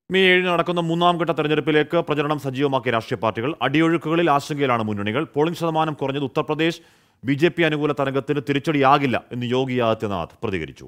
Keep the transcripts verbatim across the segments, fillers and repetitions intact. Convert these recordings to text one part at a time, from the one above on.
May ഏഴിന് നടക്കുന്ന മൂന്നാം ഘട്ട തെരഞ്ഞെടുപ്പിലേക്ക് പ്രചരണം സജീവമാക്കിയ രാഷ്ട്രീയ പാർട്ടികൾ അടിയൊഴുക്കുകളിൽ ആശങ്കയിലാണ് മുന്നണികൾ. പോളിംഗ് ശതമാനം കുറഞ്ഞത് ഉത്തർപ്രദേശ് ബി ജെ പി അനുകൂല തരംഗത്തിന് തിരിച്ചടിയാകില്ല എന്ന് യോഗി ആദിത്യനാഥ് പ്രതികരിച്ചു.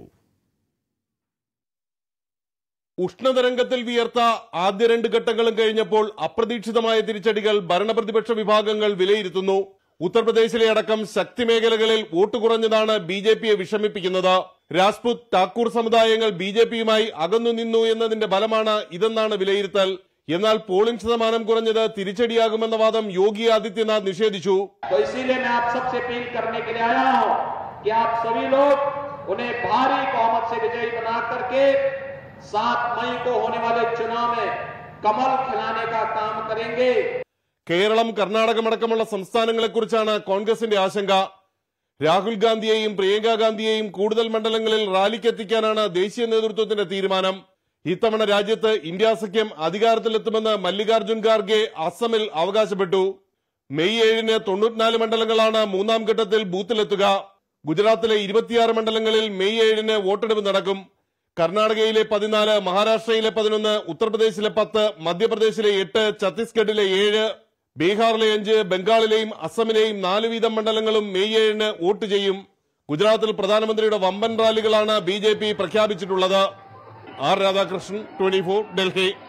ഉഷ്ണതരംഗത്തിൽ വിയർത്ത ആദ്യ രണ്ട് ഘട്ടങ്ങളും കഴിഞ്ഞപ്പോൾ അപ്രതീക്ഷിതമായ തിരിച്ചടികൾ ഭരണപ്രതിപക്ഷ വിഭാഗങ്ങൾ വിലയിരുത്തുന്നു. ഉത്തർപ്രദേശിലെ അടക്കം ശക്തി മേഖലകളിൽ വോട്ട് കുറഞ്ഞതാണ് ബി ജെ പിയെ വിഷമിപ്പിക്കുന്നത്. രാജ്പുത് ഠാക്കൂർ സമുദായങ്ങൾ ബി ജെ പിയുമായി അകന്നു നിന്നു എന്നതിന്റെ ഫലമാണ് ഇതെന്നാണ് വിലയിരുത്തൽ. എന്നാൽ പോളിംഗ് ശതമാനം കുറഞ്ഞത് തിരിച്ചടിയാകുമെന്ന വാദം യോഗി ആദിത്യനാഥ് നിഷേധിച്ചു. കേരളം കർണാടകമടക്കമുള്ള സംസ്ഥാനങ്ങളെക്കുറിച്ചാണ് കോൺഗ്രസിന്റെ ആശങ്ക. രാഹുൽ ഗാന്ധിയെയും പ്രിയങ്ക ഗാന്ധിയെയും കൂടുതൽ മണ്ഡലങ്ങളിൽ റാലിക്കെത്തിക്കാനാണ് ദേശീയ നേതൃത്വത്തിന്റെ തീരുമാനം. ഇത്തവണ രാജ്യത്ത് ഇന്ത്യ സഖ്യം അധികാരത്തിലെത്തുമെന്ന് മല്ലികാർജുൻ ഖാർഗെ അസമിൽ അവകാശപ്പെട്ടു. മെയ് ഏഴിന് തൊണ്ണൂറ്റിനാല് മണ്ഡലങ്ങളാണ് മൂന്നാം ഘട്ടത്തിൽ ബൂത്തിലെത്തുക. ഗുജറാത്തിലെ ഇരുപത്തിയാറ് മണ്ഡലങ്ങളിൽ മെയ് ഏഴിന് വോട്ടെടുപ്പ് നടക്കും. കർണാടകയിലെ പതിനാല്, മഹാരാഷ്ട്രയിലെ പതിനൊന്ന്, ഉത്തർപ്രദേശിലെ പത്ത്, മധ്യപ്രദേശിലെ എട്ട്, ഛത്തീസ്ഗഡിലെ ഏഴ്, ബീഹാറിലെ അഞ്ച്, ബംഗാളിലെയും അസമിലെയും നാല് വീതം മണ്ഡലങ്ങളും മെയ് ഏഴിന് വോട്ട് ചെയ്യും. ഗുജറാത്തിൽ പ്രധാനമന്ത്രിയുടെ വമ്പൻ റാലികളാണ് ബി ജെ പി പ്രഖ്യാപിച്ചിട്ടുള്ളത്. R Radhakrishnan, twenty four, Delhi.